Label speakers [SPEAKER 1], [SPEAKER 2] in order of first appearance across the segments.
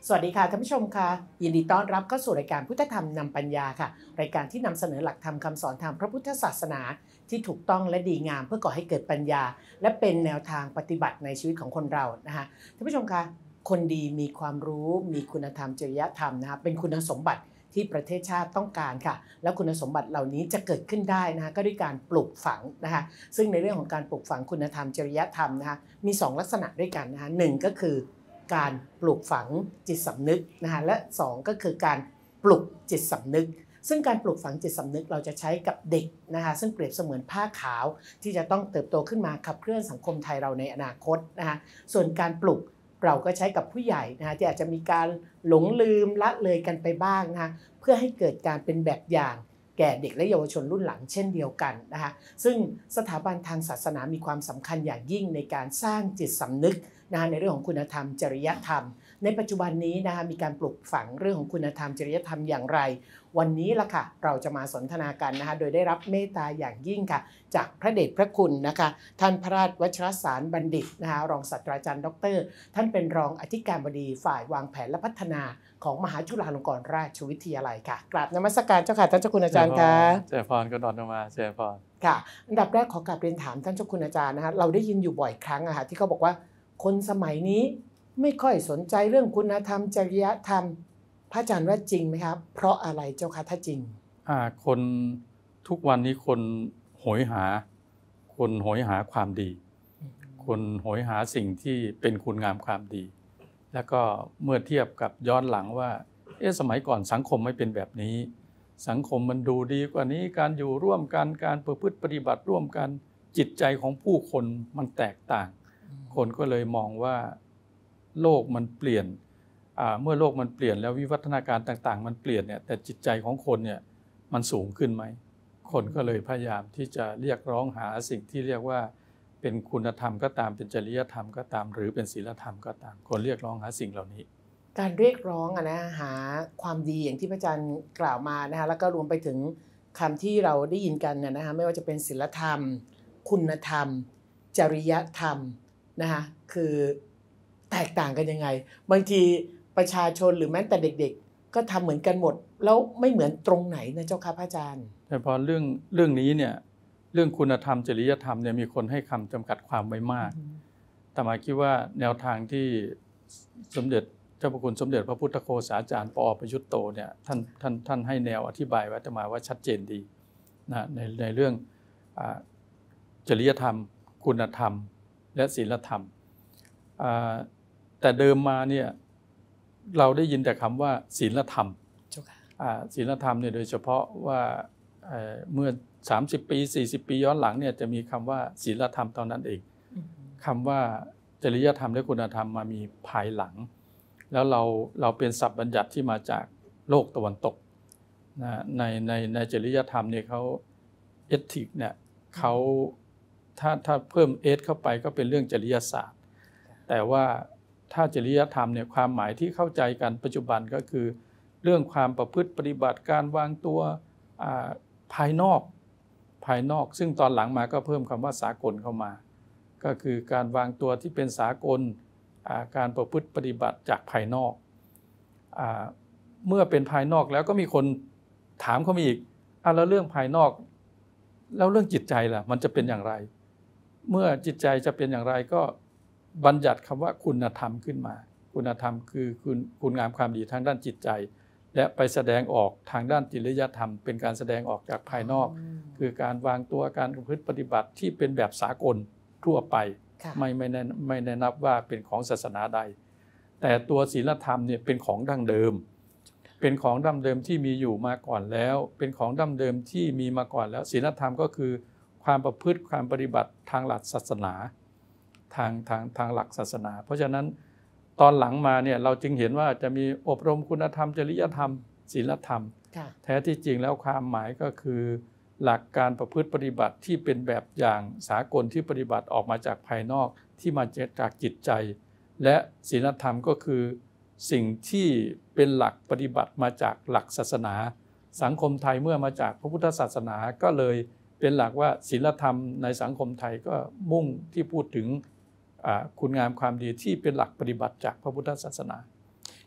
[SPEAKER 1] สวัสดีค่ะท่านผู้ชมค่ะยินดีต้อนรับเข้าสู่รายการพุทธธรรมนำปัญญาค่ะรายการที่นำเสนอหลักธรรมคำสอนทางพระพุทธศาสนาที่ถูกต้องและดีงามเพื่อก่อให้เกิดปัญญาและเป็นแนวทางปฏิบัติในชีวิตของคนเรานะคะท่านผู้ชมคะคนดีมีความรู้มีคุณธรรมจริยธรรมนะคะเป็นคุณสมบัติที่ประเทศชาติต้องการค่ะและคุณสมบัติเหล่านี้จะเกิดขึ้นได้นะคะก็ด้วยการปลูกฝังนะคะซึ่งในเรื่องของการปลูกฝังคุณธรรมจริยธรรมนะคะมี2ลักษณะด้วยกันนะคะหนึ่งก็คือการปลูกฝังจิตสำนึกนะคะและ2ก็คือการปลุกจิตสำนึกซึ่งการปลูกฝังจิตสำนึกเราจะใช้กับเด็กนะคะซึ่งเปรียบเสมือนผ้าขาวที่จะต้องเติบโตขึ้นมาขับเคลื่อนสังคมไทยเราในอนาคตนะคะส่วนการปลุกเราก็ใช้กับผู้ใหญ่นะคะที่อาจจะมีการหลงลืมละเลยกันไปบ้างนะคะเพื่อให้เกิดการเป็นแบบอย่างแก่เด็กและเยาวชนรุ่นหลังเช่นเดียวกันนะคะซึ่งสถาบันทางศาสนามีความสำคัญอย่างยิ่งในการสร้างจิตสำนึกนะคะในเรื่องของคุณธรรมจริยธรรมในปัจจุบันนี้นะคะมีการปลูกฝังเรื่องของคุณธรรมจริยธรรมอย่างไรวันนี้ล่ะค่ะเราจะมาสนทนากันนะคะโดยได้รับเมตตาอย่างยิ่งค่ะจากพระเดชพระคุณนะคะท่านพระราชวชรสารบัณฑิตนะคะรองศาสตราจารย์ดร.ท่านเป็นรองอธิการบดีฝ่ายวางแผนและพัฒนาของมหาจุฬาลงกรณราชวิทยาลัยค่ะกราบนมัสการเจ้าค่ะท่านเจ้าคุณอาจารย์ค่ะ
[SPEAKER 2] เจริญพรก็ดอนลงมาเจริญพร
[SPEAKER 1] ค่ะอันดับแรกขอกราบเรียนถามท่านเจ้าคุณอาจารย์นะคะเราได้ยินอยู่บ่อยครั้งอะค่ะที่เขาบอกว่าคนสมัยนี้ไม่ค่อยสนใจเรื่องคุณธรรมจริยธรรมพระอาจารย์ว่าจริงไหมครับเพราะอะไรเจ้าค่ะถ้าจริง
[SPEAKER 2] คนทุกวันนี้คนโหยหาความดีคนโหยหาสิ่งที่เป็นคุณงามความดีแล้วก็เมื่อเทียบกับย้อนหลังว่าสมัยก่อนสังคมไม่เป็นแบบนี้สังคมมันดูดีกว่านี้การอยู่ร่วมกันการประพฤติปฏิบัติร่วมกันจิตใจของผู้คนมันแตกต่างคนก็เลยมองว่าโลกมันเปลี่ยนเมื่อโลกมันเปลี่ยนแล้ววิวัฒนาการต่างๆมันเปลี่ยนเนี่ยแต่จิตใจของคนเนี่ยมันสูงขึ้นไหมคนก็เลยพยายามที่จะเรียกร้องหาสิ่งที่เรียกว่าเป็นคุณธรรมก็ตามเป็นจริยธรรมก็ตามหรือเป็นศีลธรรมก็ตามคนเรียกร้องหาสิ่งเหล่านี้
[SPEAKER 1] การเรียกร้องนะหาความดีอย่างที่พระอาจารย์กล่าวมานะคะแล้วก็รวมไปถึงคำที่เราได้ยินกันนะคะไม่ว่าจะเป็นศีลธรรมคุณธรรมจริยธรรมนะคะคือแตกต่างกันยังไงบางทีประชาชนหรือแม้แต่เด็กๆก็ทำเหมือนกันหมดแล้วไม่เหมือนตรงไหนนะเจ้าค่ะพระอาจารย์
[SPEAKER 2] แต่พอเรื่องนี้เนี่ยเรื่องคุณธรรมจริยธรรมเนี่ยมีคนให้คำจำกัดความไว้มากแต่มาคิดว่าแนวทางที่สมเด็จเจ้าพระคุณสมเด็จพระพุทธโฆษาจารย์ป.ประยุตโตเนี่ยท่านให้แนวอธิบายไว้แต่มาว่าชัดเจนดีนะในเรื่องจริยธรรมคุณธรรมและศีลธรรมแต่เดิมมาเนี่ยเราได้ยินแต่คำว่าศีลธรรมศีลธรรมเนี่ยโดยเฉพาะว่าเมื่อ30 ปี40 ปีย้อนหลังเนี่ยจะมีคำว่าศีลธรรมตอนนั้นเองคำว่าจริยธรรมและคุณธรรมมามีภายหลังแล้วเราเป็นศัพท์บัญญัติที่มาจากโลกตะวันตกนะในจริยธรรมเนี่ยเขาเอทิกเนี่ยเขาถ้าเพิ่มเอทเข้าไปก็เป็นเรื่องจริยศาสตร์แต่ว่าถ้าจริยธรรมเนี่ยความหมายที่เข้าใจกันปัจจุบันก็คือเรื่องความประพฤติปฏิบัติการวางตัวภายนอกซึ่งตอนหลังมาก็เพิ่มคำว่าสากลเข้ามาก็คือการวางตัวที่เป็นสากลการประพฤติปฏิบัติจากภายนอกเมื่อเป็นภายนอกแล้วก็มีคนถามเขามาอีกแล้วเรื่องภายนอกแล้วเรื่องจิตใจล่ะมันจะเป็นอย่างไรเมื่อจิตใจจะเป็นอย่างไรก็บัญญัติคำว่าคุณธรรมขึ้นมาคุณธรรมคือคุณงามความดีทางด้านจิตใจและไปแสดงออกทางด้านจริยธรรมเป็นการแสดงออกจากภายนอกคือการวางตัวการประพฤติปฏิบัติที่เป็นแบบสากลทั่วไปไม่ได้นับว่าเป็นของศาสนาใดแต่ตัวศีลธรรมเนี่ยเป็นของดั้งเดิมเป็นของดั้งเดิมที่มีอยู่มาก่อนแล้วเป็นของดั้งเดิมที่มีมาก่อนแล้วศีลธรรมก็คือความประพฤติความปฏิบัติทางหลักศาสนาทางหลักศาสนาเพราะฉะนั้นตอนหลังมาเนี่ยเราจึงเห็นว่าจะมีอบรมคุณธรรมจริยธรรมศีลธรรมแท้ที่จริงแล้วความหมายก็คือหลักการประพฤติปฏิบัติที่เป็นแบบอย่างสากลที่ปฏิบัติออกมาจากภายนอกที่มาจากจิตใจและศีลธรรมก็คือสิ่งที่เป็นหลักปฏิบัติมาจากหลักศาสนาสังคมไทยเมื่อมาจากพระพุทธศาสนาก็เลยเป็นหลักว่าศีลธรรมในสังคมไทยก็มุ่งที่พูดถึงคุณงามความดีที่เป็นหลักปฏิบัติจากพระพุทธศาสนา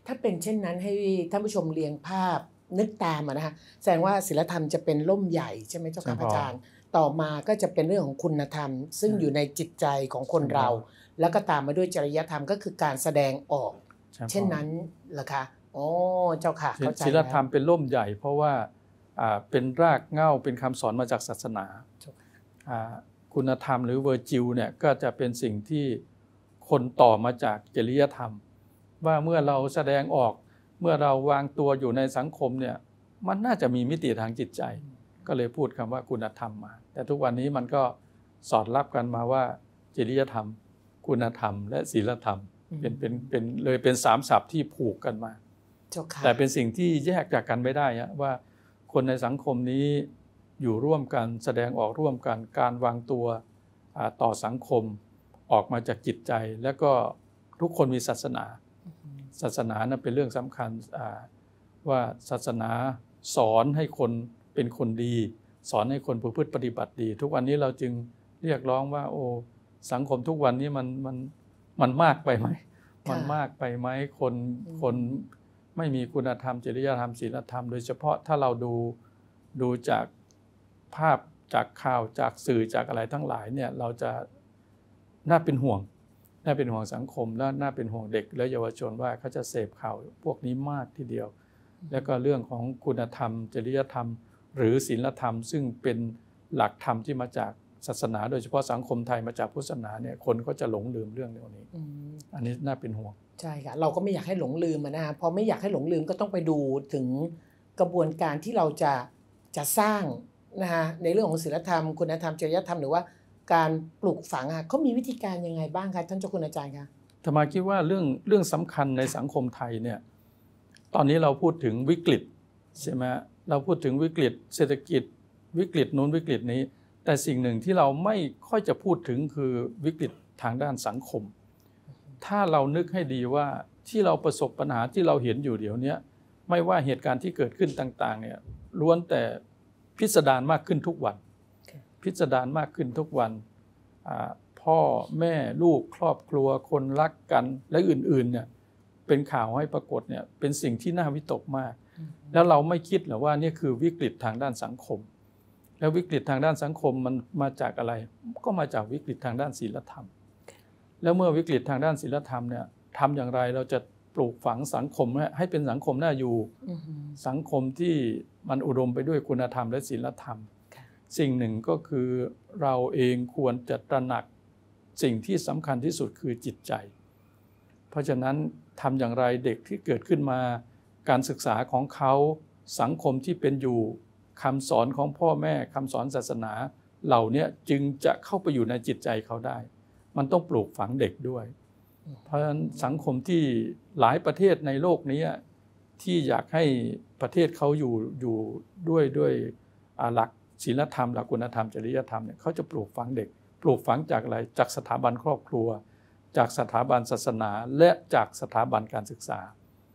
[SPEAKER 1] ถ้าเป็นเช่นนั้นให้ท่านผู้ชมเรียงภาพนึกตามอะนะคะแสดงว่าศีลธรรมจะเป็นร่มใหญ่ใช่ไหมเจ้าค่ะพระอาจารย์ต่อมาก็จะเป็นเรื่องของคุณธรรม ซึ่งอยู่ในจิตใจของคนเรา แล้วก็ตามมาด้วยจริยธรรมก็คือการแสดงออกเช่นนั้นเหรอคะอ๋อเจ้าค่ะเข้าใจแล้วศีล
[SPEAKER 2] ธรรมเป็นร่มใหญ่เพราะว่าเป็นรากเหง้าเป็นคำสอนมาจากศาสนาคุณธรรมหรือเวอร์จิวเนี่ยก็จะเป็นสิ่งที่คนต่อมาจากจริยธรรมว่าเมื่อเราแสดงออกเมื่อเราวางตัวอยู่ในสังคมเนี่ยมันน่าจะมีมิติทางจิตใจก็เลยพูดคำว่าคุณธรรมมาแต่ทุกวันนี้มันก็สอดรับกันมาว่าจริยธรรมคุณธรรมและศีลธรรมเป็นเลยเป็นสามศัพท์ที่ผูกกันมาแต่เป็นสิ่งที่แยกจากกันไม่ได้ว่าคนในสังคมนี้อยู่ร่วมกันแสดงออกร่วมกันการวางตัวต่อสังคมออกมาจากจิตใจแล้วก็ทุกคนมีศาสนานั้นเป็นเรื่องสำคัญว่าศาสนาสอนให้คนเป็นคนดีสอนให้คนประพฤติปฏิบัติดีทุกวันนี้เราจึงเรียกร้องว่าโอ้สังคมทุกวันนี้มันมากไปไหมมันมากไปไหมคนไม่มีคุณธรรมจริยธรรมศีลธรรมโดยเฉพาะถ้าเราดูจากภาพจากข่าวจากสื่อจากอะไรทั้งหลายเนี่ยเราจะน่าเป็นห่วงสังคมและน่าเป็นห่วงเด็กและเยาวชนว่าเขาจะเสพข่าวพวกนี้มากทีเดียวแล้วก็เรื่องของคุณธรรมจริยธรรมหรือศีลธรรมซึ่งเป็นหลักธรรมที่มาจากศาสนาโดยเฉพาะสังคมไทยมาจากพุทธศาสนาเนี่ยคนก็จะหลงลืมเรื่องนี้อันนี้น่าเป็นห่วง
[SPEAKER 1] ใช่ค่ะเราก็ไม่อยากให้หลงลืมนะฮะพอไม่อยากให้หลงลืมก็ต้องไปดูถึงกระบวนการที่เราจะสร้างนะฮะในเรื่องของศีลธรรมคุณธรรมจริยธรรมหรือว่าการปลูกฝังเขามีวิธีการยังไงบ้างคะท่านเจ้าคุณอาจารย์คะ
[SPEAKER 2] อาตมาคิดว่าเรื่องสำคัญในสังคมไทยเนี่ยตอนนี้เราพูดถึงวิกฤตใช่ไหมเราพูดถึงวิกฤตเศรษฐกิจวิกฤตนู้นวิกฤตนี้แต่สิ่งหนึ่งที่เราไม่ค่อยจะพูดถึงคือวิกฤตทางด้านสังคมถ้าเรานึกให้ดีว่าที่เราประสบปัญหาที่เราเห็นอยู่เดี๋ยวนี้ไม่ว่าเหตุการณ์ที่เกิดขึ้นต่างๆเนี่ยล้วนแต่พิสดารมากขึ้นทุกวันพิสดารมากขึ้นทุกวันพ่อแม่ลูกครอบครัวคนรักกันและอื่นๆเนี่ยเป็นข่าวให้ปรากฏเนี่ยเป็นสิ่งที่น่าวิตกมากแล้วเราไม่คิดหรอว่านี่คือวิกฤตทางด้านสังคมแล้ววิกฤตทางด้านสังคมมันมาจากอะไรก็มาจากวิกฤตทางด้านศีลธรรมแล้วเมื่อวิกฤตทางด้านศีลธรรมเนี่ยทำอย่างไรเราจะปลูกฝังสังคมให้เป็นสังคมน่าอยู่สังคมที่มันอุดมไปด้วยคุณธรรมและศีลธรรมสิ่งหนึ่งก็คือเราเองควรจะตระหนักสิ่งที่สำคัญที่สุดคือจิตใจเพราะฉะนั้นทำอย่างไรเด็กที่เกิดขึ้นมาการศึกษาของเขาสังคมที่เป็นอยู่คำสอนของพ่อแม่คำสอนศาสนาเหล่านี้จึงจะเข้าไปอยู่ในจิตใจเขาได้มันต้องปลูกฝังเด็กด้วยเพราะฉะนั้นสังคมที่หลายประเทศในโลกนี้ที่อยากให้ประเทศเขาอยู่ด้วยหลักศีลธรรมหลักคุณธรรมจริยธรรมเนี่ยเขาจะปลูกฝังเด็กปลูกฝังจากอะไรจากสถาบันครอบครัวจากสถาบันศาสนาและจากสถาบันการศึกษา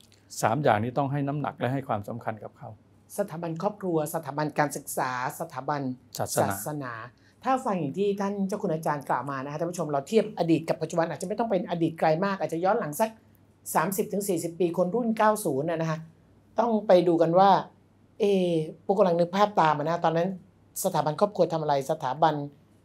[SPEAKER 2] 3อย่างนี้ต้องให้น้ำหนักและให้ความสำคัญกับเขา
[SPEAKER 1] สถาบันครอบครัวสถาบันการศึกษาสถาบันศาสนาถ้าฟังอย่างที่ท่านเจ้าคุณอาจารย์กล่าวมานะคะท่านผู้ชมเราเทียบอดีตกับปัจจุบันอาจจะไม่ต้องเป็นอดีตไกลมากอาจจะย้อนหลังสัก 30-40 ปีคนรุ่น 90 นะคะต้องไปดูกันว่าพวกกำลังนึกภาพตามนะตอนนั้นสถาบันครอบครัวทำอะไรสถาบัน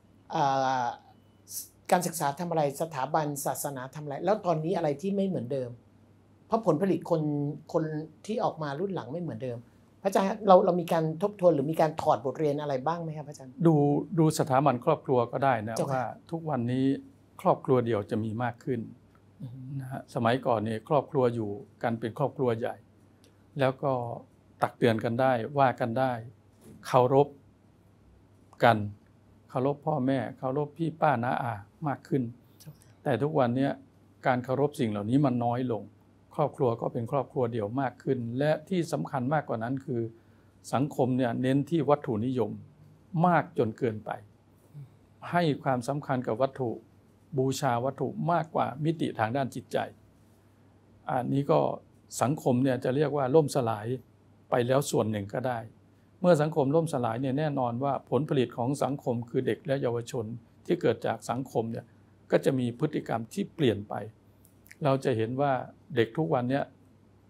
[SPEAKER 1] การศึกษาทำอะไรสถาบันศาสนาทำอะไรแล้วตอนนี้อะไรที่ไม่เหมือนเดิมเพราะผลผลิตคนที่ออกมารุ่นหลังไม่เหมือนเดิมพระอาจารย์เรามีการทบทวนหรือมีการถอดบทเรียนอะไรบ้างไหมครับพระอาจารย์
[SPEAKER 2] ดูสถาบันครอบครัวก็ได้นะว่าทุกวันนี้ครอบครัวเดี่ยวจะมีมากขึ้นนะฮะสมัยก่อนเนี่ยครอบครัวอยู่กันเป็นครอบครัวใหญ่แล้วก็ตักเตือนกันได้ว่ากันได้เคารพกันเคารพพ่อแม่เคารพพี่ป้าน้าอามากขึ้นแต่ทุกวันนี้การเคารพสิ่งเหล่านี้มันน้อยลงครอบครัวก็เป็นครอบครัวเดี่ยวมากขึ้นและที่สำคัญมากกว่านั้นคือสังคมเนี่ยเน้นที่วัตถุนิยมมากจนเกินไปให้ความสำคัญกับวัตถุบูชาวัตถุมากกว่ามิติทางด้านจิตใจอันนี้ก็สังคมเนี่ยจะเรียกว่าล่มสลายไปแล้วส่วนหนึ่งก็ได้เมื่อสังคมล่มสลายเนี่ยแน่นอนว่าผลผลิตของสังคมคือเด็กและเยาวชนที่เกิดจากสังคมเนี่ยก็จะมีพฤติกรรมที่เปลี่ยนไปเราจะเห็นว่าเด็กทุกวันนี้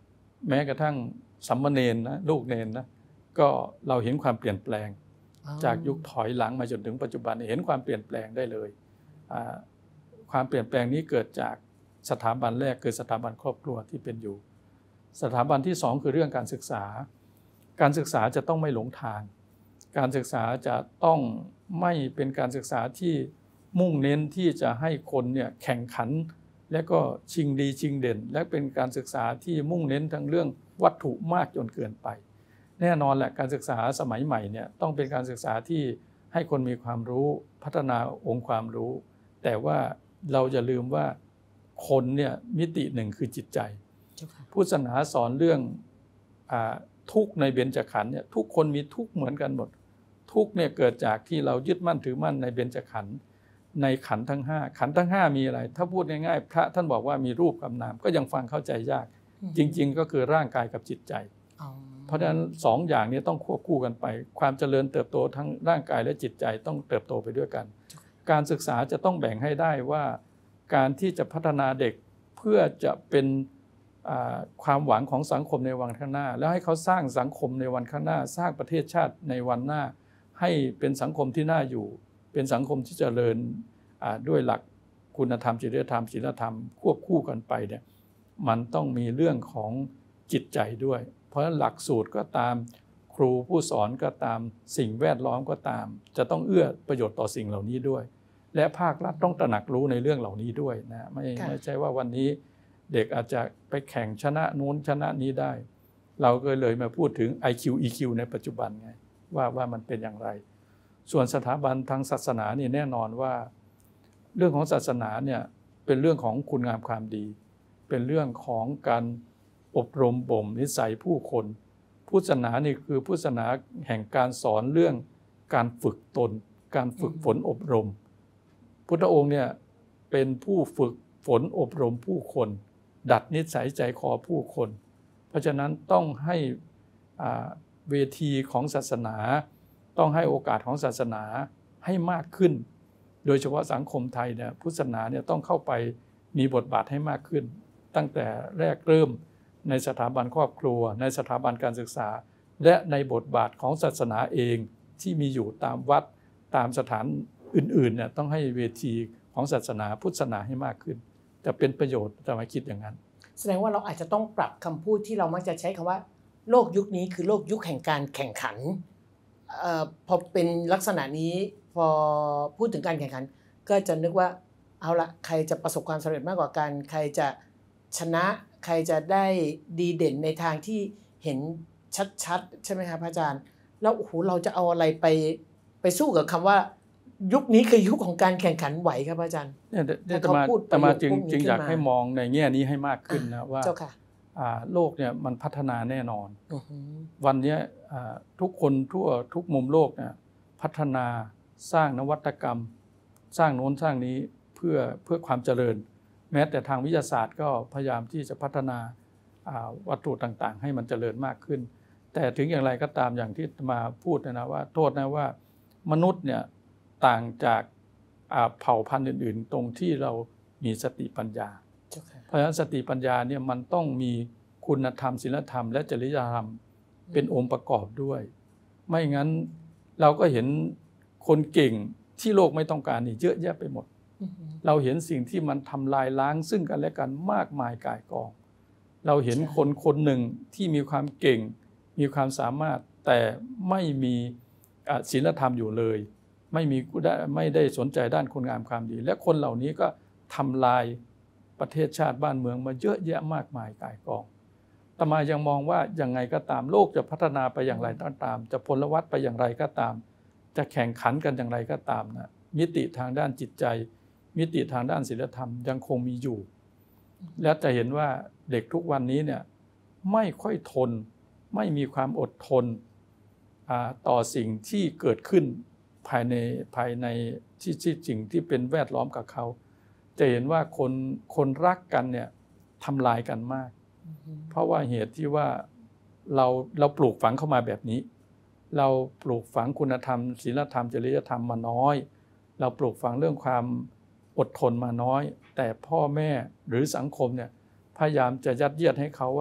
[SPEAKER 2] แม้กระทั่งสามเณรนะลูกเนรนะก็เราเห็นความเปลี่ยนแปลงจากยุคถอยหลังมาจนถึงปัจจุบันเห็นความเปลี่ยนแปลงได้เลยความเปลี่ยนแปลงนี้เกิดจากสถาบันแรกคือสถาบันครอบครัวที่เป็นอยู่สถาบันที่2คือเรื่องการศึกษาการศึกษาจะต้องไม่หลงทางการศึกษาจะต้องไม่เป็นการศึกษาที่มุ่งเน้นที่จะให้คนเนี่ยแข่งขันและก็ชิงดีชิงเด่นและเป็นการศึกษาที่มุ่งเน้นทั้งเรื่องวัตถุมากจนเกินไปแน่นอนแหละการศึกษาสมัยใหม่เนี่ยต้องเป็นการศึกษาที่ให้คนมีความรู้พัฒนาองค์ความรู้แต่ว่าเราอย่าลืมว่าคนเนี่ยมิติหนึ่งคือจิตใจพุทธศาสนาสอนเรื่องทุกข์ในเบญจขันธ์เนี่ยทุกคนมีทุกข์เหมือนกันหมดทุกข์เนี่ยเกิดจากที่เรายึดมั่นถือมั่นในเบญจขันธ์ในขันธ์ทั้ง5ขันธ์ทั้ง5มีอะไรถ้าพูดง่ายๆพระท่านบอกว่ามีรูปกับนามก็ยังฟังเข้าใจยากจริงๆก็คือร่างกายกับจิตใจเพราะฉะนั้น2อย่างนี้ต้องควบคู่กันไปความเจริญเติบโตทั้งร่างกายและจิตใจต้องเติบโตไปด้วยกันการศึกษาจะต้องแบ่งให้ได้ว่าการที่จะพัฒนาเด็กเพื่อจะเป็นความหวังของสังคมในวันข้างหน้าแล้วให้เขาสร้างสังคมในวันข้างหน้าสร้างประเทศชาติในวันหน้าให้เป็นสังคมที่น่าอยู่เป็นสังคมที่เจริญด้วยหลักคุณธรรมจริยธรรมศีลธรรมควบคู่กันไปเนี่ยมันต้องมีเรื่องของจิตใจด้วยเพราะฉะนั้นหลักสูตรก็ตามครูผู้สอนก็ตามสิ่งแวดล้อมก็ตามจะต้องเอื้อประโยชน์ต่อสิ่งเหล่านี้ด้วยและภาครัฐต้องตระหนักรู้ในเรื่องเหล่านี้ด้วยนะไม่ใช่ว่าวันนี้เด็กอาจจะไปแข่งชนะนู้นชนะนี้ได้เราก็เลยมาพูดถึง IQ EQ ในปัจจุบันไงว่ามันเป็นอย่างไรส่วนสถาบันทางศาสนานี่แน่นอนว่าเรื่องของศาสนาเนี่ยเป็นเรื่องของคุณงามความดีเป็นเรื่องของการอบรมบ่มนิสัยผู้คนพุทธศาสนานี่คือพุทธศาสนาแห่งการสอนเรื่องการฝึกตนการฝึกฝนอบรมพุทธองค์เนี่ยเป็นผู้ฝึกฝนอบรมผู้คนดัดนิสัยใจคอผู้คนเพราะฉะนั้นต้องให้เวทีของศาสนาต้องให้โอกาสของศาสนาให้มากขึ้นโดยเฉพาะสังคมไทยเนี่ยพุทธศาสนาเนี่ยต้องเข้าไปมีบทบาทให้มากขึ้นตั้งแต่แรกเริ่มในสถาบันครอบครัวในสถาบันการศึกษาและในบทบาทของศาสนาเองที่มีอยู่ตามวัดตามสถานอื่นๆเนี่ยต้องให้เวทีของศาสนาพุทธศาสนาให้มากขึ้นจะเป็นประโยชน์จะมาคิดอย่างนั้น
[SPEAKER 1] แสดงว่าเราอาจจะต้องปรับคำพูดที่เรามักจะใช้คำว่าโลกยุคนี้คือโลกยุคแห่งการแข่งขันพอเป็นลักษณะนี้พอพูดถึงการแข่งขันก็จะนึกว่าเอาละใครจะประสบความสำเร็จมากกว่ากันใครจะชนะใครจะได้ดีเด่นในทางที่เห็นชัดๆใช่ไหมครับพระอาจารย์แล้วโอ้โหเราจะเอาอะไรไปสู้กับคำว่ายุคนี้คือยุคของการแข่งขันไหวครับอาจารย์
[SPEAKER 2] เนี่ยแต่มาจึงอยากให้มองในแง่นี้ให้มากขึ้นนะว่าโลกเนี่ยมันพัฒนาแน่นอนวันนี้ทุกคนทั่วทุกมุมโลกเนี่ยพัฒนาสร้างนวัตกรรมสร้างโน้นสร้างนี้เพื่อความเจริญแม้แต่ทางวิทยาศาสตร์ก็พยายามที่จะพัฒนาวัตถุต่างๆให้มันเจริญมากขึ้นแต่ถึงอย่างไรก็ตามอย่างที่มาพูดนะว่าโทษนะว่ามนุษย์เนี่ยต่างจากเผ่าพันธุ์อื่นๆตรงที่เรามีสติปัญญาเพราะฉะนั้นสติปัญญาเนี่ยมันต้องมีคุณธรรมศีลธรรมและจริยธรรมเป็นองค์ประกอบด้วยไม่งั้นเราก็เห็นคนเก่งที่โลกไม่ต้องการนี่เยอะแยะไปหมดเราเห็นสิ่งที่มันทำลายล้างซึ่งกันและกันมากมายก่ายกองเราเห็นคนคนหนึ่งที่มีความเก่งมีความสามารถแต่ไม่มีศีลธรรมอยู่เลยไม่ได้สนใจด้านคุณงามความดีและคนเหล่านี้ก็ทำลายประเทศชาติบ้านเมืองมาเยอะแยะมากมายก่ายกองอาตมายังมองว่ายังไงก็ตามโลกจะพัฒนาไปอย่างไรก็ตามจะพลวัตไปอย่างไรก็ตามจะแข่งขันกันอย่างไรก็ตามนะมิติทางด้านจิตใจมิติทางด้านศีลธรรมยังคงมีอยู่และจะเห็นว่าเด็กทุกวันนี้เนี่ยไม่ค่อยทนไม่มีความอดทนต่อสิ่งที่เกิดขึ้นภายในที่สิ่งที่เป็นแวดล้อมกับเขาจะเห็นว่าคนรักกันเนี่ยทำลายกันมากเพราะว่าเหตุที่ว่าเราปลูกฝังเข้ามาแบบนี้เราปลูกฝังคุณธรรมศีลธรรมจริยธรรมมาน้อยเราปลูกฝังเรื่องความอดทนมาน้อยแต่พ่อแม่หรือสังคมเนี่ยพยายามจะยัดเยียดให้เขาว่า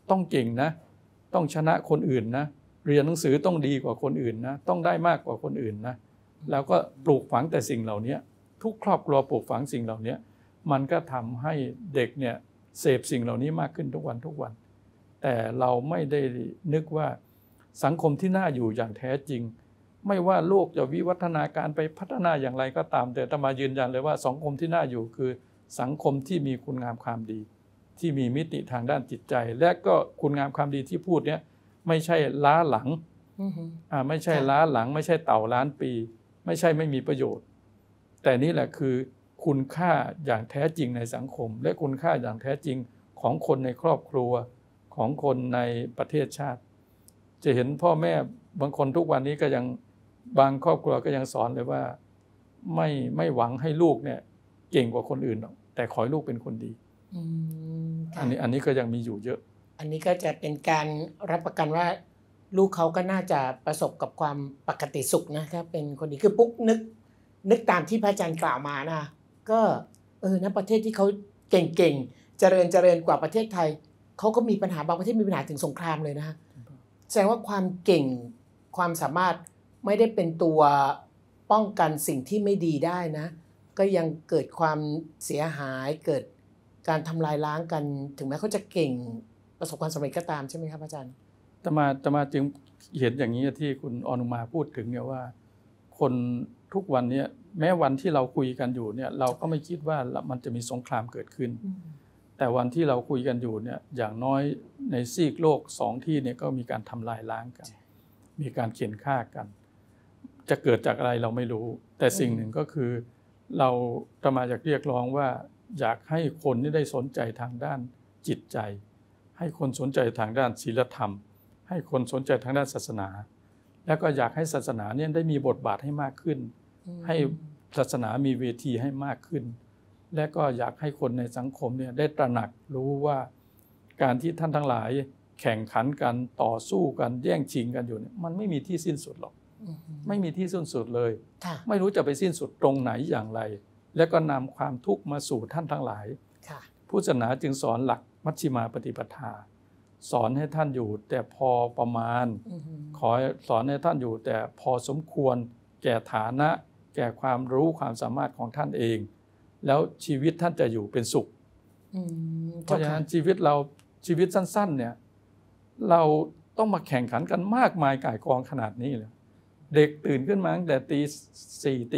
[SPEAKER 2] ต้องเก่งนะต้องชนะคนอื่นนะเรียนหนังสือต้องดีกว่าคนอื่นนะต้องได้มากกว่าคนอื่นนะแล้วก็ปลูกฝังแต่สิ่งเหล่านี้ทุกครอบครัวปลูกฝังสิ่งเหล่านี้มันก็ทำให้เด็กเนี่ยเสพสิ่งเหล่านี้มากขึ้นทุกวันแต่เราไม่ได้นึกว่าสังคมที่น่าอยู่อย่างแท้จริงไม่ว่าโลกจะวิวัฒนาการไปพัฒนาอย่างไรก็ตามแต่อาตมายืนยันเลยว่าสังคมที่น่าอยู่คือสังคมที่มีคุณงามความดีที่มีมิติทางด้านจิตใจและก็คุณงามความดีที่พูดเนี่ยไม่ใช่ล้าหลังไม่ใช่ล้าหลังไม่ใช่เต่าล้านปีไม่ใช่ไม่มีประโยชน์แต่นี่แหละคือคุณค่าอย่างแท้จริงในสังคมและคุณค่าอย่างแท้จริงของคนในครอบครัวของคนในประเทศชาติจะเห็นพ่อแม่บางคนทุกวันนี้ก็ยังบางครอบครัวก็ยังสอนเลยว่าไม่หวังให้ลูกเนี่ยเก่งกว่าคนอื่นหรอกแต่ขอให้ลูกเป็นคนดีอันนี้ก็ยังมีอยู่เยอะ
[SPEAKER 1] อันนี้ก็จะเป็นการรับประกันว่าลูกเขาก็น่าจะประสบกับความปกติสุขนะถ้าเป็นคนดีคือปุ๊กนึกตามที่พระอาจารย์กล่าวมานะก็นะประเทศที่เขาเก่งๆเจริญกว่าประเทศไทยเขาก็มีปัญหาบางประเทศมีปัญหาถึงสงครามเลยนะแสดงว่าความเก่งความสามารถไม่ได้เป็นตัวป้องกันสิ่งที่ไม่ดีได้นะก็ยังเกิดความเสียหายเกิดการทำลายล้างกันถึงแม้เขาจะเก่งประสบความสำเร็จก็ตามใช่ไหมครับอาจารย์
[SPEAKER 2] อาตมาจึงเห็นอย่างนี้ที่คุณอนุมาพูดถึงเนี่ยว่าคนทุกวันนี้แม้วันที่เราคุยกันอยู่เนี่ยเราก็ไม่คิดว่ามันจะมีสงครามเกิดขึ้นแต่วันที่เราคุยกันอยู่เนี่ยอย่างน้อยในซีกโลก2ที่เนี่ยก็มีการทำลายล้างกันมีการเข็นฆ่ากันจะเกิดจากอะไรเราไม่รู้แต่สิ่งหนึ่งก็คือเราจะมาจากเรียกร้องว่าอยากให้คนที่ได้สนใจทางด้านจิตใจให้คนสนใจทางด้านศีลธรรมให้คนสนใจทางด้านศาสนาแล้วก็อยากให้ศาสนาเนี่ยได้มีบทบาทให้มากขึ้นให้ศาสนามีเวทีให้มากขึ้นและก็อยากให้คนในสังคมเนี่ยได้ตระหนักรู้ว่าการที่ท่านทั้งหลายแข่งขันกันต่อสู้กันแย่งชิงกันอยู่เนี่ยมันไม่มีที่สิ้นสุดหรอกไม่มีที่สิ้นสุดเลยไม่รู้จะไปสิ้นสุดตรงไหนอย่างไรและก็นำความทุกข์มาสู่ท่านทั้งหลายพุทธศาสนาจึงสอนหลักมัชฌิมาปฏิปทาสอนให้ท่านอยู่แต่พอประมาณขอสอนให้ท่านอยู่แต่พอสมควรแก่ฐานะแก่ความรู้ความสามารถของท่านเองแล้วชีวิตท่านจะอยู่เป็นสุขเพราะฉะนั้นชีวิตสั้นๆเนี่ยเราต้องมาแข่งขันกันมากมายก่ายกองขนาดนี้เลยเด็กตื่นขึ้นมาตั้งแต่ตี 4 ตี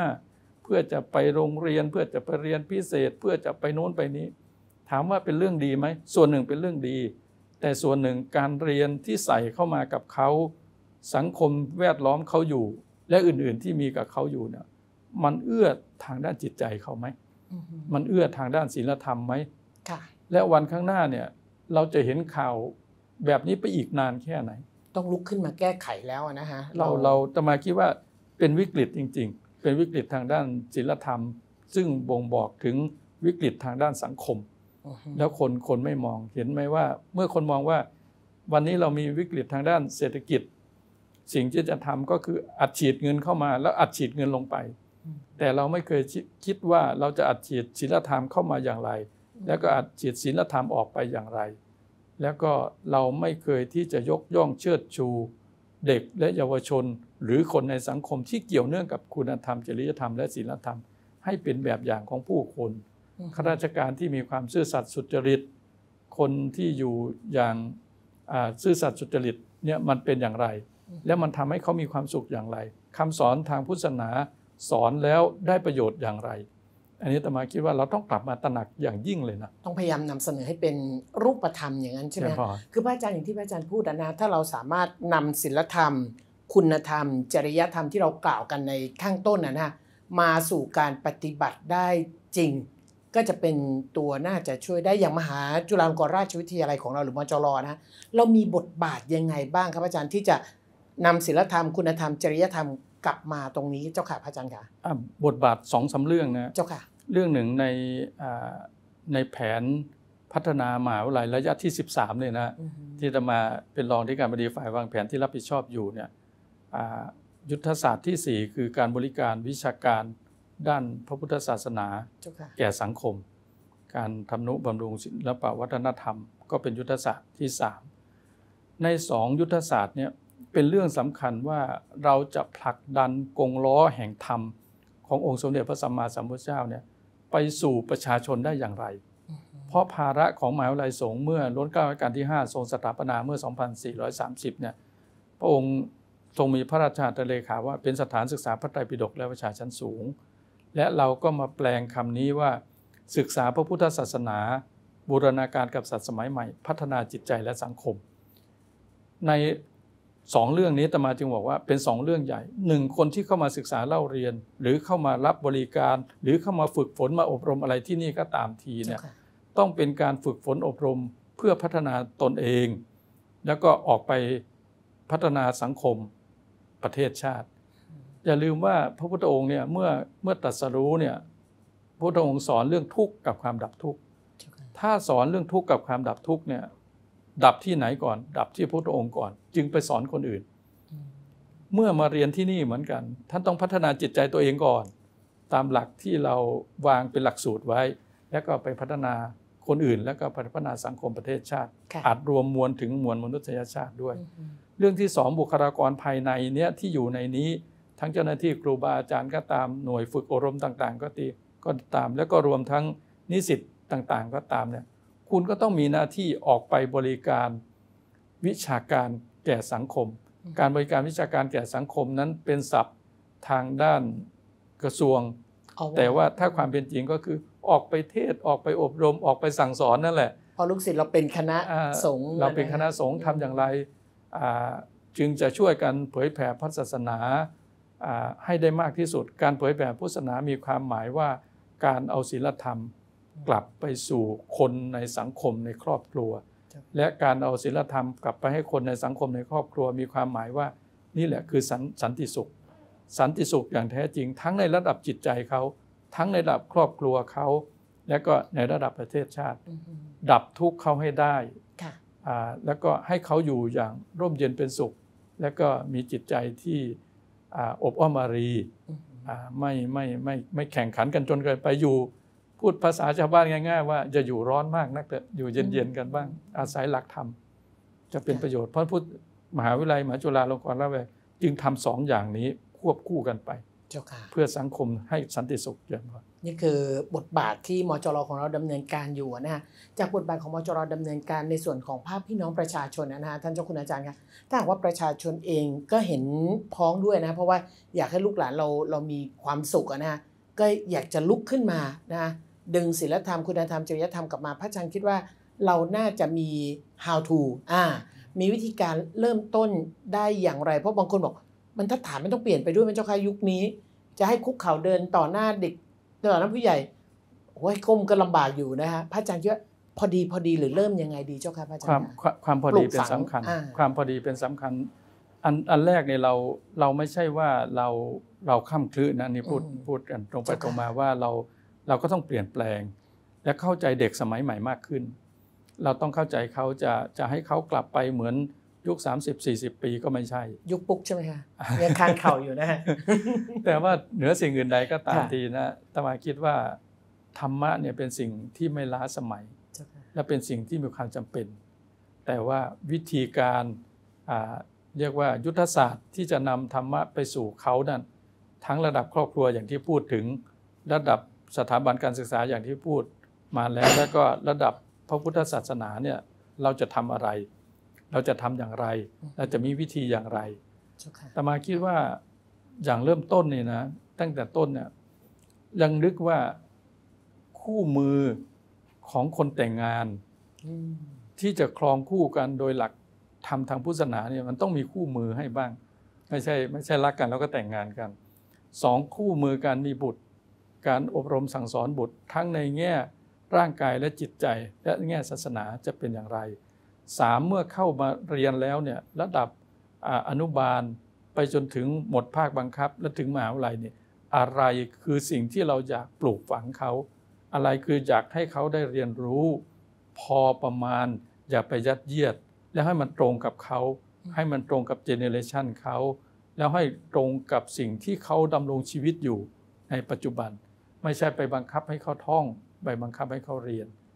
[SPEAKER 2] 5เพื่อจะไปโรงเรียนเพื่อจะไปเรียนพิเศษเพื่อจะไปโน้นไปนี้ถามว่าเป็นเรื่องดีไหมส่วนหนึ่งเป็นเรื่องดีแต่ส่วนหนึ่งการเรียนที่ใส่เข้ามากับเขาสังคมแวดล้อมเขาอยู่และอื่นๆที่มีกับเขาอยู่เนี่ยมันเอื้อทางด้านจิตใจเขาไหมมันเอื้อทางด้านศีลธรรมไหมและวันข้างหน้าเนี่ยเราจะเห็นข่าวแบบนี้ไปอีกนานแค่ไหน
[SPEAKER 1] ต้องลุกขึ้นมาแก้ไขแล้วนะฮะ
[SPEAKER 2] เราจะมาคิดว่าเป็นวิกฤตจริงๆเป็นวิกฤตทางด้านศีลธรรมซึ่งบ่งบอกถึงวิกฤตทางด้านสังคมแล้วคนไม่มองเห็นไหมว่าเมื่อคนมองว่าวันนี้เรามีวิกฤตทางด้านเศรษฐกิจสิ่งที่จะทำก็คืออัดฉีดเงินเข้ามาแล้วอัดฉีดเงินลงไปแต่เราไม่เคยคิดว่าเราจะอัดฉีดศีลธรรมเข้ามาอย่างไรแล้วก็อัดฉีดศีลธรรมออกไปอย่างไรแล้วก็เราไม่เคยที่จะยกย่องเชิดชูเด็กและเยาวชนหรือคนในสังคมที่เกี่ยวเนื่องกับคุณธรรมจริยธรรมและศีลธรรมให้เป็นแบบอย่างของผู้คนข้าราชการที่มีความซื่อสัตย์สุจริตคนที่อยู่อย่างซื่อสัตย์สุจริตเนี่ยมันเป็นอย่างไรแล้วมันทำให้เขามีความสุขอย่างไรคำสอนทางพุทธศาสนาสอนแล้วได้ประโยชน์อย่างไรอันนี้อาตมาคิดว่าเราต้องกลับมาตระหนักอย่างยิ่งเลยนะ
[SPEAKER 1] ต้องพยายามนำเสนอให้เป็นรูปธรรมอย่างนั้นใช่ไหมคือพระอาจารย์อย่างที่พระอาจารย์พูดนะถ้าเราสามารถนำศีลธรรมคุณธรรมจริยธรรมที่เรากล่าวกันในข้างต้นนะมาสู่การปฏิบัติได้จริงก็จะเป็นตัวน่าจะช่วยได้อย่างมหาจุฬาลงกรณราชวิทยาลัยของเราหรือมจรนะเรามีบทบาทยังไงบ้างครับอาจารย์ที่จะนำศีลธรรมคุณธรรมจริยธรรมกลับมาตรงนี้เจ้าค่ะพระอาจารย์ค่ะ
[SPEAKER 2] บทบาท 2-3 เรื่องนะ
[SPEAKER 1] เจ้าค่ะ
[SPEAKER 2] เรื่องหนึ่งในแผนพัฒนามหาวิทยาลัยระยะที่13เนี่ยนะที่จะมาเป็นรองที่การบดีฝ่ายวางแผนที่รับผิดชอบอยู่เนี่ยยุทธศาสตร์ที่4คือการบริการวิชาการด้านพระพุทธศาสนาแก่สังคมการทำนุบำรุงศิลปวัฒนธรรมก็เป็นยุทธศาสตร์ที่3ใน2ยุทธศาสตร์เนี่ยเป็นเรื่องสำคัญว่าเราจะผลักดันกงล้อแห่งธรรมขององค์สมเด็จพระสัมมาสัมพุทธเจ้าเนี่ยไปสู่ประชาชนได้อย่างไรเพราะภาระของมหาวิทยาลัยสงฆ์เมื่อรัชกาลที่5ทรงสถาปนาเมื่อ 2430 เนี่ยพระองค์ทรงมีพระราชาเลขาว่าเป็นสถานศึกษาพระไตรปิฎกและวิชาชั้นสูงและเราก็มาแปลงคำนี้ว่าศึกษาพระพุทธศาสนาบูรณาการกับศาสตร์สมัยใหม่พัฒนาจิตใจและสังคมใน2เรื่องนี้อาตมาจึงบอกว่าเป็น2เรื่องใหญ่1คนที่เข้ามาศึกษาเล่าเรียนหรือเข้ามารับบริการหรือเข้ามาฝึกฝนมาอบรมอะไรที่นี่ก็ตามทีเนี่ยต้องเป็นการฝึกฝนอบรมเพื่อพัฒนาตนเองแล้วก็ออกไปพัฒนาสังคมประเทศชาติอย่าลืมว่าพระพุทธองค์เนี่ยเมื่อตรัสรู้เนี่ยพระพุทธองค์สอนเรื่องทุกข์กับความดับทุกข์ถ้าสอนเรื่องทุกข์กับความดับทุกข์เนี่ยดับที่ไหนก่อนดับที่พระพุทธองค์ก่อนจึงไปสอนคนอื่นเมื่อมาเรียนที่นี่เหมือนกันท่านต้องพัฒนาจิตใจตัวเองก่อนตามหลักที่เราวางเป็นหลักสูตรไว้แล้วก็ไปพัฒนาคนอื่นแล้วก็พัฒนาสังคมประเทศชาติอาจรวมมวลถึงมวลมนุษยชาติด้วยเรื่องที่2บุคลากรภายในเนี้ยที่อยู่ในนี้ทั้งเจ้าหน้าที่ครูบาอาจารย์ก็ตามหน่วยฝึกอบรมต่างๆก็ตามแล้วก็รวมทั้งนิสิตต่างๆก็ตามเนี่ยคุณก็ต้องมีหน้าที่ออกไปบริการวิชาการแก่สังคมการบริการวิชาการแก่สังคมนั้นเป็นศัพท์ทางด้านกระทรวงแต่ว่าถ้าความเป็นจริงก็คือออกไปเทศออกไปอบรมออกไปสั่งสอนนั่นแหละ
[SPEAKER 1] พอลูกศิษย์เราเป็นคณะสงฆ์
[SPEAKER 2] เราเป็นคณะสงฆ์ทำอย่างไรจึงจะช่วยกันเผยแผ่พระศาสนาให้ได้มากที่สุดการเผยแผ่พุทธศาสนามีความหมายว่าการเอาศีลธรรมกลับไปสู่คนในสังคมในครอบครัวและการเอาศีลธรรมกลับไปให้คนในสังคมในครอบครัวมีความหมายว่านี่แหละคือสันติสุขสันติสุขอย่างแท้จริงทั้งในระดับจิตใจเขาทั้งในระดับครอบครัวเขาและก็ในระดับประเทศชาติดับทุกข์เขาให้ได้แล้วก็ให้เขาอยู่อย่างร่มเย็นเป็นสุขและก็มีจิตใจที่อบอ้อมอารีไม่แข่งขันกันจนเกินไปอยู่พูดภาษาชาวบ้านง่ายๆว่าจะอยู่ร้อนมากนักแต่อยู่เย็นๆกันบ้างอาศัยหลักธรรมจะเป็นประโยชน์เพราะพุทธมหาวิทยาลัยมหาจุฬาลงกรณราชวิทยาลัยจึงทำ2อย่างนี้ควบคู่กันไปเพื่อสังคมให้สันติสุขเกิดขึ้น
[SPEAKER 1] นี่คือบทบาทที่มจร.ของเราดำเนินการอยู่นะฮะจากบทบาทของมจร.ดำเนินการในส่วนของภาพพี่น้องประชาชนนะฮะท่านเจ้าคุณอาจารย์ครับถ้าหากว่าประชาชนเองก็เห็นพ้องด้วยนะเพราะว่าอยากให้ลูกหลานเรามีความสุขนะฮะก็อยากจะลุกขึ้นมานะดึงศีลธรรมคุณธรรมจริยธรรมกลับมาพระอาจารย์คิดว่าเราน่าจะมี how to มีวิธีการเริ่มต้นได้อย่างไรเพราะบางคนบอกมันถ้าถามมันต้องเปลี่ยนไปด้วยมันเจ้าค่ะยุคนี้จะให้คุกเข่าเดินต่อหน้าเด็กต่อหน้าผู้ใหญ่โอ้ยก้มก็ลำบากอยู่นะฮะพระอาจารย์คิดว่าพอดีหรือเริ่มยังไงดีเจ้าค่ะพระอาจารย์
[SPEAKER 2] ความพอดีเป็นสำคัญความพอดีเป็นสำคัญอันแรกเนี่ยเราไม่ใช่ว่าเราข้ามคลื่นนะนี่พูดกันตรงไปตรงมาว่าเราก็ต้องเปลี่ยนแปลงและเข้าใจเด็กสมัยใหม่มากขึ้นเราต้องเข้าใจเขาจะให้เขากลับไปเหมือนยุค30-40 ปีก็ไม่ใช่
[SPEAKER 1] ยุคปุ๊กใช่ไหมคะยังคานเข่าอยู่นะฮะ
[SPEAKER 2] แต่ว่าเหนือสิ่งอื่นใดก็ตามทีนะอาตมาคิดว่าธรรมะเนี่ยเป็นสิ่งที่ไม่ล้าสมัยและเป็นสิ่งที่มีความจำเป็นแต่ว่าวิธีการเรียกว่ายุทธศาสตร์ที่จะนำธรรมะไปสู่เขานั้นทั้งระดับครอบครัวอย่างที่พูดถึงระดับสถาบันการศึกษาอย่างที่พูดมาแล้วก็ระดับพระพุทธศาสนาเนี่ยเราจะทำอะไรเราจะทำอย่างไรเราจะมีวิธีอย่างไรแต่มาคิดว่าอย่างเริ่มต้นนี่นะตั้งแต่ต้นเนี่ยยังนึกว่าคู่มือของคนแต่งงานที่จะครองคู่กันโดยหลักธรรมทางพุทธศาสนาเนี่ยมันต้องมีคู่มือให้บ้างไม่ใช่รักกันแล้วก็แต่งงานกัน2คู่มือการมีบุตรการอบรมสั่งสอนบุตรทั้งในแง่ร่างกายและจิตใจและแง่ศาสนาจะเป็นอย่างไร3เมื่อเข้ามาเรียนแล้วเนี่ยระดับอนุบาลไปจนถึงหมดภาคบังคับและถึงมหาวิทยาลัยเนี่ยอะไรคือสิ่งที่เราอยากปลูกฝังเขาอะไรคืออยากให้เขาได้เรียนรู้พอประมาณอย่าไปยัดเยียดแล้วให้มันตรงกับเขาให้มันตรงกับเจเนเรชันเขาแล้วให้ตรงกับสิ่งที่เขาดำรงชีวิตอยู่ในปัจจุบันไม่ใช่ไปบังคับให้เขาท่องไปบังคับให้เขาเรียน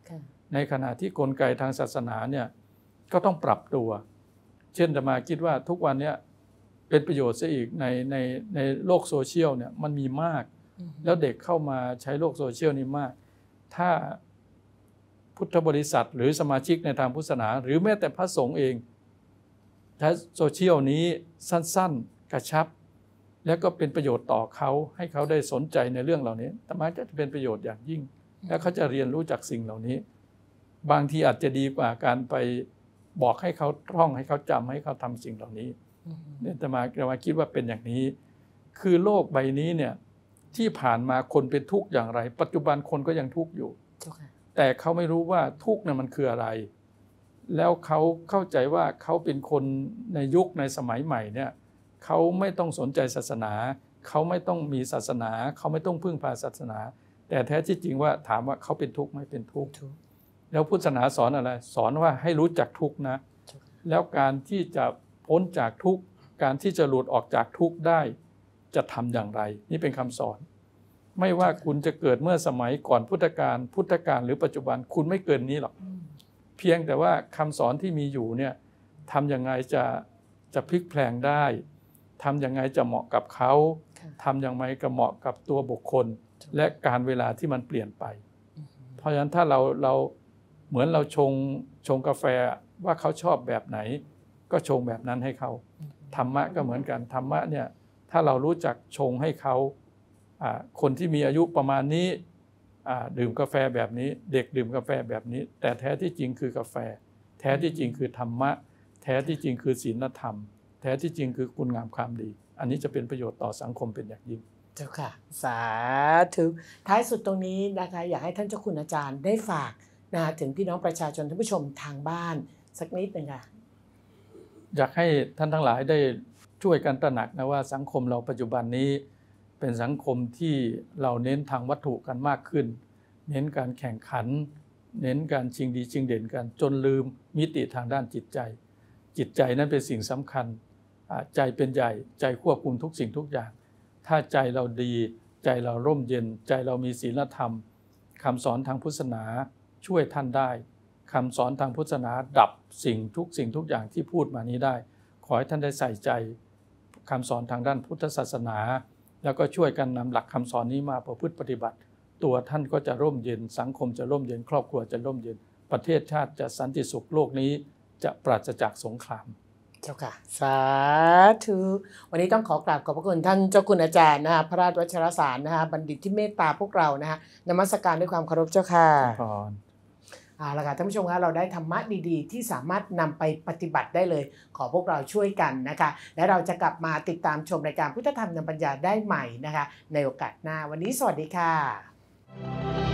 [SPEAKER 2] ในขณะที่กลไกทางศาสนาเนี่ยก็ต้องปรับตัวเช่นอาตมาคิดว่าทุกวันนี้เป็นประโยชน์ซะอีกในโลกโซเชียลเนี่ยมันมีมากแล้วเด็กเข้ามาใช้โลกโซเชียลนี่มากถ้าพุทธบริษัทหรือสมาชิกในทางพุทธศาสนาหรือแม้แต่พระสงฆ์เองใช้โซเชียลนี้สั้นๆกระชับแล้วก็เป็นประโยชน์ต่อเขาให้เขาได้สนใจในเรื่องเหล่านี้อาตมาจะเป็นประโยชน์อย่างยิ่งแล้วเขาจะเรียนรู้จากสิ่งเหล่านี้บางทีอาจจะดีกว่าการไปบอกให้เขาท่องให้เขาจำให้เขาทำสิ่งเหล่านี้เนี่ยอาตมาคิดว่าเป็นอย่างนี้คือโลกใบนี้เนี่ยที่ผ่านมาคนเป็นทุกข์อย่างไรปัจจุบันคนก็ยังทุกข์อยู่แต่เขาไม่รู้ว่าทุกข์เนี่ยมันคืออะไรแล้วเขาเข้าใจว่าเขาเป็นคนในยุคในสมัยใหม่เนี่ยเขาไม่ต้องสนใจศาสนาเขาไม่ต้องมีศาสนาเขาไม่ต้องพึ่งพาศาสนาแต่แท้ที่จริงว่าถามว่าเขาเป็นทุกข์ไหมเป็นทุกข์แล้วพุทธศาสนาสอนอะไรสอนว่าให้รู้จักทุกข์นะแล้วการที่จะพ้นจากทุกข์การที่จะหลุดออกจากทุกข์ได้จะทำอย่างไรนี่เป็นคำสอนไม่ว่าคุณจะเกิดเมื่อสมัยก่อนพุทธกาลหรือปัจจุบันคุณไม่เกินนี้หรอกเพียงแต่ว่าคำสอนที่มีอยู่เนี่ยทำยังไงจะพลิกแพลงได้ทำยังไงจะเหมาะกับเขาทำอย่างไรก็เหมาะกับตัวบุคคลและการเวลาที่มันเปลี่ยนไปเพราะฉะนั้นถ้าเราเหมือนเราชงกาแฟว่าเขาชอบแบบไหนก็ชงแบบนั้นให้เขาธรรมะก็เหมือนกันธรรมะเนี่ยถ้าเรารู้จักชงให้เขาคนที่มีอายุประมาณนี้ดื่มกาแฟแบบนี้เด็กดื่มกาแฟแบบนี้แต่แท้ที่จริงคือกาแฟแท้ที่จริงคือธรรมะแท้ที่จริงคือศีลธรรมแท้ที่จริงคือคุณงามความดีอันนี้จะเป็นประโยชน์ต่อสังคมเป็นอย่างยิ่ง
[SPEAKER 1] เจ้าค่ะสาธุท้ายสุดตรงนี้นะคะอยากให้ท่านเจ้าคุณอาจารย์ได้ฝากถึงพี่น้องประชาชนท่านผู้ชมทางบ้านสักนิดหนึ่งค่ะ
[SPEAKER 2] อยากให้ท่านทั้งหลายได้ช่วยกันตระหนักนะว่าสังคมเราปัจจุบันนี้เป็นสังคมที่เราเน้นทางวัตถุกันมากขึ้นเน้นการแข่งขันเน้นการชิงดีชิงเด่นกันจนลืมมิติทางด้านจิตใจนั้นเป็นสิ่งสำคัญใจเป็นใหญ่ใจควบคุมทุกสิ่งทุกอย่างถ้าใจเราดีใจเราร่มเย็นใจเรามีศีลธรรมคำสอนทางพุทธศาสนาช่วยท่านได้คำสอนทางพุทธศาสนาดับสิ่งทุกอย่างที่พูดมานี้ได้ขอให้ท่านได้ใส่ใจคำสอนทางด้านพุทธศาสนาแล้วก็ช่วยกันนำหลักคำสอนนี้มาประพฤติปฏิบัติตัวท่านก็จะร่มเย็นสังคมจะร่มเย็นครอบครัวจะร่มเย็นประเทศชาติจะสันติสุขโลกนี้จะปราศจากสงคราม
[SPEAKER 1] เจ้าค่ะสาธุวันนี้ต้องขอกราบขอบพระคุณท่านเจ้าคุณอาจารย์พระราชวัชรสารบัณฑิตที่เมตตาพวกเรานมัสการด้วยความเคารพเจ้าค่ะเอาละค่ะท่านผู้ชมคะเราได้ธรรมะดีๆที่สามารถนำไปปฏิบัติได้เลยขอพวกเราช่วยกันนะคะและเราจะกลับมาติดตามชมรายการพุทธธรรมนำปัญญาได้ใหม่นะคะในโอกาสหน้าวันนี้สวัสดีค่ะ